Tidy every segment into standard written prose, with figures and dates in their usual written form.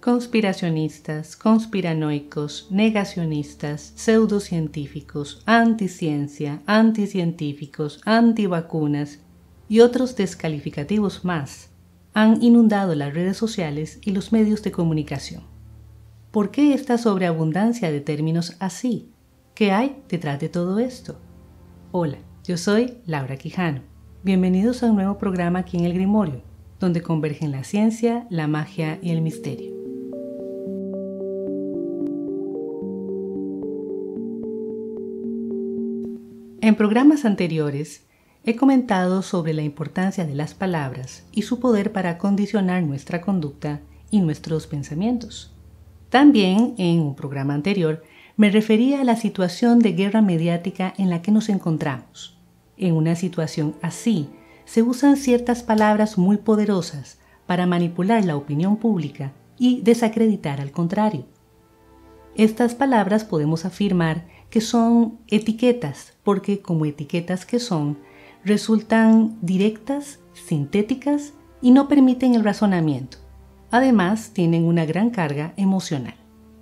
Conspiracionistas, conspiranoicos, negacionistas, pseudocientíficos, anticiencia, anticientíficos, antivacunas y otros descalificativos más han inundado las redes sociales y los medios de comunicación. ¿Por qué esta sobreabundancia de términos así? ¿Qué hay detrás de todo esto? Hola, yo soy Laura Quijano. Bienvenidos a un nuevo programa aquí en El Grimorio, donde convergen la ciencia, la magia y el misterio. En programas anteriores he comentado sobre la importancia de las palabras y su poder para condicionar nuestra conducta y nuestros pensamientos. También en un programa anterior me refería a la situación de guerra mediática en la que nos encontramos. En una situación así, se usan ciertas palabras muy poderosas para manipular la opinión pública y desacreditar al contrario. Estas palabras podemos afirmar que son etiquetas porque, como etiquetas que son, resultan directas, sintéticas y no permiten el razonamiento. Además, tienen una gran carga emocional.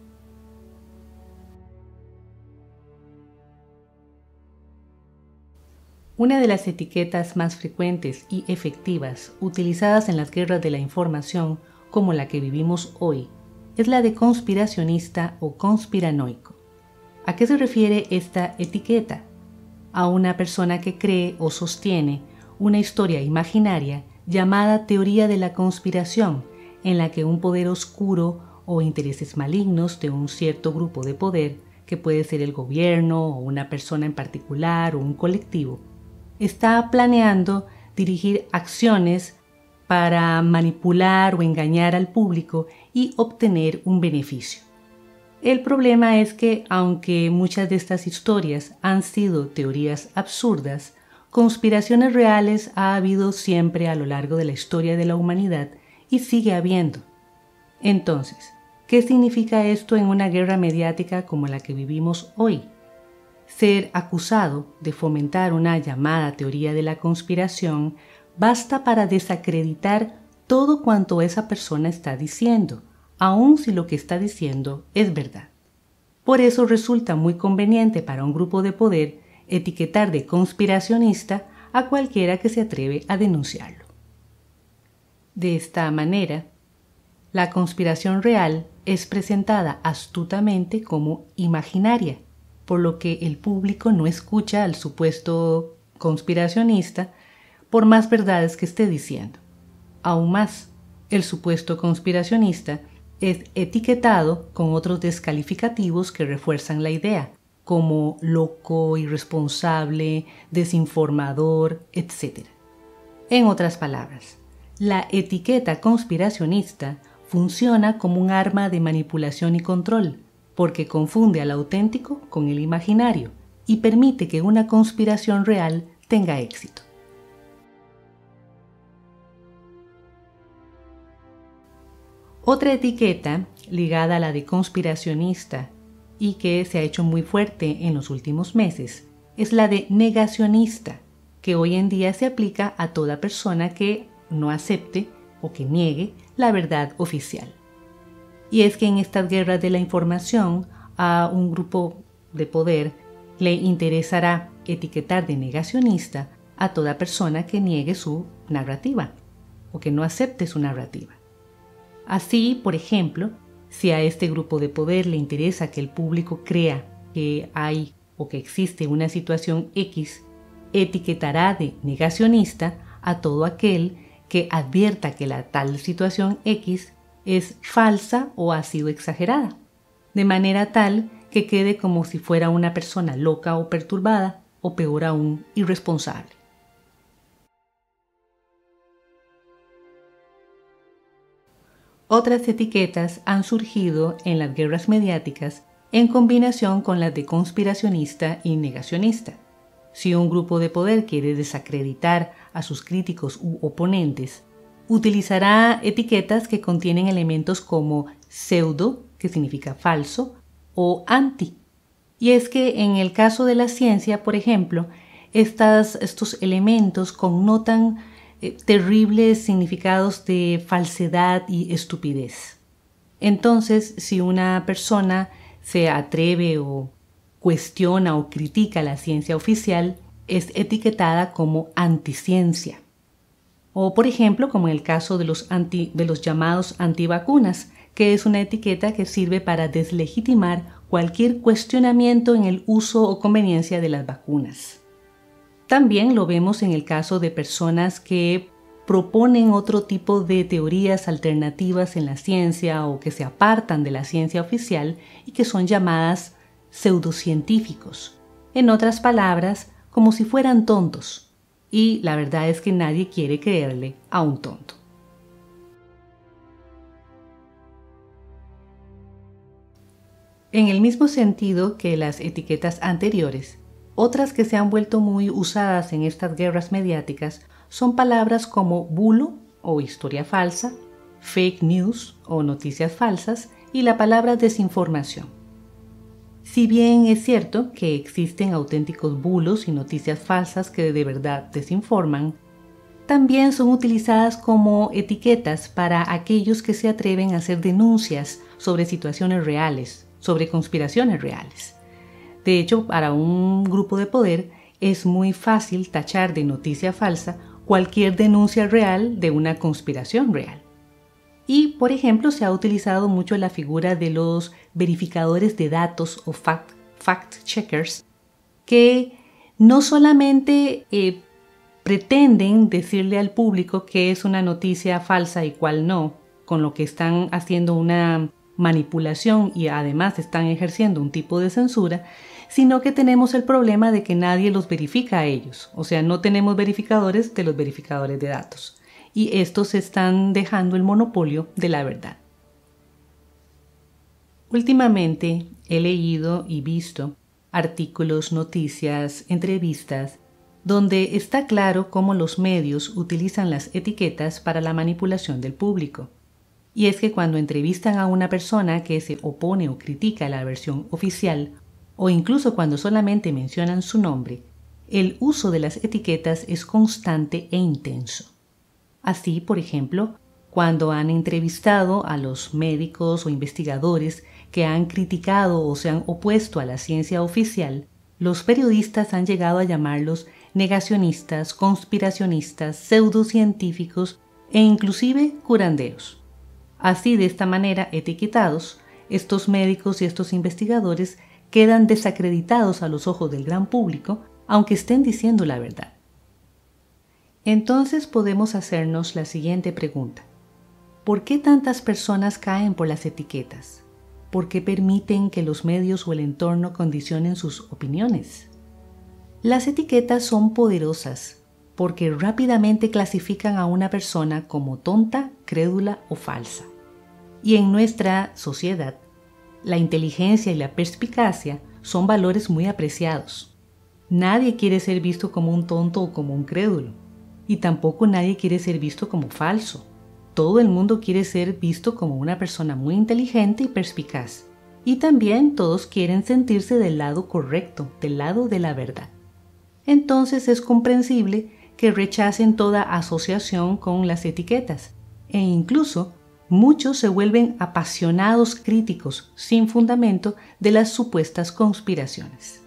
Una de las etiquetas más frecuentes y efectivas utilizadas en las guerras de la información, como la que vivimos hoy, es la de conspiracionista o conspiranoico. ¿A qué se refiere esta etiqueta? A una persona que cree o sostiene una historia imaginaria llamada teoría de la conspiración, en la que un poder oscuro o intereses malignos de un cierto grupo de poder, que puede ser el gobierno o una persona en particular o un colectivo, está planeando dirigir acciones para manipular o engañar al público y obtener un beneficio. El problema es que, aunque muchas de estas historias han sido teorías absurdas, conspiraciones reales ha habido siempre a lo largo de la historia de la humanidad y sigue habiendo. Entonces, ¿qué significa esto en una guerra mediática como la que vivimos hoy? Ser acusado de fomentar una llamada teoría de la conspiración basta para desacreditar todo cuanto esa persona está diciendo, aun si lo que está diciendo es verdad. Por eso resulta muy conveniente para un grupo de poder etiquetar de conspiracionista a cualquiera que se atreve a denunciarlo. De esta manera, la conspiración real es presentada astutamente como imaginaria, por lo que el público no escucha al supuesto conspiracionista por más verdades que esté diciendo. Aún más, el supuesto conspiracionista es etiquetado con otros descalificativos que refuerzan la idea, como loco, irresponsable, desinformador, etc. En otras palabras, la etiqueta conspiracionista funciona como un arma de manipulación y control, porque confunde al auténtico con el imaginario y permite que una conspiración real tenga éxito. Otra etiqueta ligada a la de conspiracionista y que se ha hecho muy fuerte en los últimos meses es la de negacionista, que hoy en día se aplica a toda persona que no acepte o que niegue la verdad oficial. Y es que en estas guerras de la información a un grupo de poder le interesará etiquetar de negacionista a toda persona que niegue su narrativa o que no acepte su narrativa. Así, por ejemplo, si a este grupo de poder le interesa que el público crea que hay o que existe una situación X, etiquetará de negacionista a todo aquel que advierta que la tal situación X es falsa o ha sido exagerada, de manera tal que quede como si fuera una persona loca o perturbada, o peor aún, irresponsable. Otras etiquetas han surgido en las guerras mediáticas en combinación con las de conspiracionista y negacionista. Si un grupo de poder quiere desacreditar a sus críticos u oponentes, utilizará etiquetas que contienen elementos como pseudo, que significa falso, o anti. Y es que en el caso de la ciencia, por ejemplo, estos elementos connotan terribles significados de falsedad y estupidez. Entonces, si una persona se atreve o cuestiona o critica la ciencia oficial, es etiquetada como anticiencia. O, por ejemplo, como en el caso de los llamados antivacunas, que es una etiqueta que sirve para deslegitimar cualquier cuestionamiento en el uso o conveniencia de las vacunas. También lo vemos en el caso de personas que proponen otro tipo de teorías alternativas en la ciencia o que se apartan de la ciencia oficial y que son llamadas pseudocientíficos. En otras palabras, como si fueran tontos. Y la verdad es que nadie quiere creerle a un tonto. En el mismo sentido que las etiquetas anteriores, otras que se han vuelto muy usadas en estas guerras mediáticas son palabras como bulo o historia falsa, fake news o noticias falsas y la palabra desinformación. Si bien es cierto que existen auténticos bulos y noticias falsas que de verdad desinforman, también son utilizadas como etiquetas para aquellos que se atreven a hacer denuncias sobre situaciones reales, sobre conspiraciones reales. De hecho, para un grupo de poder es muy fácil tachar de noticia falsa cualquier denuncia real de una conspiración real. Y, por ejemplo, se ha utilizado mucho la figura de los verificadores de datos o fact-checkers, que no solamente pretenden decirle al público qué es una noticia falsa y cuál no, con lo que están haciendo una manipulación y además están ejerciendo un tipo de censura, sino que tenemos el problema de que nadie los verifica a ellos. O sea, no tenemos verificadores de los verificadores de datos. Y estos están dejando el monopolio de la verdad. Últimamente he leído y visto artículos, noticias, entrevistas, donde está claro cómo los medios utilizan las etiquetas para la manipulación del público. Y es que cuando entrevistan a una persona que se opone o critica la versión oficial, o incluso cuando solamente mencionan su nombre, el uso de las etiquetas es constante e intenso. Así, por ejemplo, cuando han entrevistado a los médicos o investigadores que han criticado o se han opuesto a la ciencia oficial, los periodistas han llegado a llamarlos negacionistas, conspiracionistas, pseudocientíficos e inclusive curanderos. Así, de esta manera, etiquetados, estos médicos y estos investigadores quedan desacreditados a los ojos del gran público, aunque estén diciendo la verdad. Entonces podemos hacernos la siguiente pregunta. ¿Por qué tantas personas caen por las etiquetas? ¿Por qué permiten que los medios o el entorno condicionen sus opiniones? Las etiquetas son poderosas porque rápidamente clasifican a una persona como tonta, crédula o falsa. Y en nuestra sociedad, la inteligencia y la perspicacia son valores muy apreciados. Nadie quiere ser visto como un tonto o como un crédulo. Y tampoco nadie quiere ser visto como falso. Todo el mundo quiere ser visto como una persona muy inteligente y perspicaz. Y también todos quieren sentirse del lado correcto, del lado de la verdad. Entonces es comprensible que rechacen toda asociación con las etiquetas. E incluso muchos se vuelven apasionados críticos sin fundamento de las supuestas conspiraciones.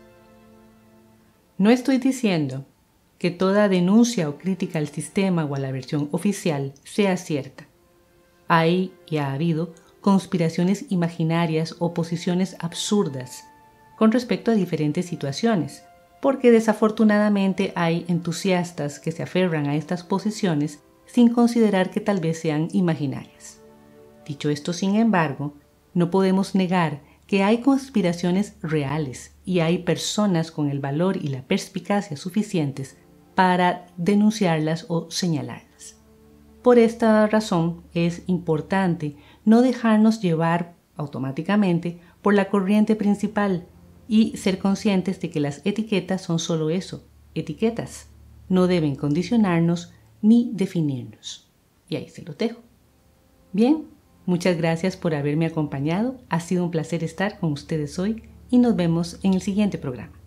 No estoy diciendo que toda denuncia o crítica al sistema o a la versión oficial sea cierta. Hay y ha habido conspiraciones imaginarias o posiciones absurdas con respecto a diferentes situaciones, porque desafortunadamente hay entusiastas que se aferran a estas posiciones sin considerar que tal vez sean imaginarias. Dicho esto, sin embargo, no podemos negar que hay conspiraciones reales y hay personas con el valor y la perspicacia suficientes para denunciarlas o señalarlas. Por esta razón es importante no dejarnos llevar automáticamente por la corriente principal y ser conscientes de que las etiquetas son solo eso, etiquetas. No deben condicionarnos ni definirnos. Y ahí se lo dejo. Bien, muchas gracias por haberme acompañado. Ha sido un placer estar con ustedes hoy y nos vemos en el siguiente programa.